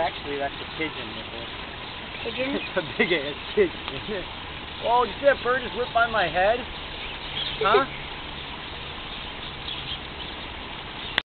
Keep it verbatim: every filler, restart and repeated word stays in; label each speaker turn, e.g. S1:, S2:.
S1: Actually, that's a pigeon, Nicholas.
S2: Pigeon?
S1: It's a big ass pigeon, isn't it? Oh, did you see that bird just whip by my head? Huh?